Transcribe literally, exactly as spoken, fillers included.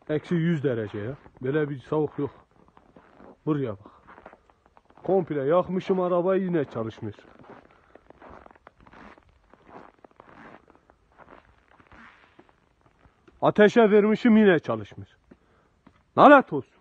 Eksi yüz derece ya. Böyle bir soğuk yok. Buraya bak. Komple yakmışım arabayı, yine çalışmıyor. Ateşe vermişim, yine çalışmıyor. Lanet olsun.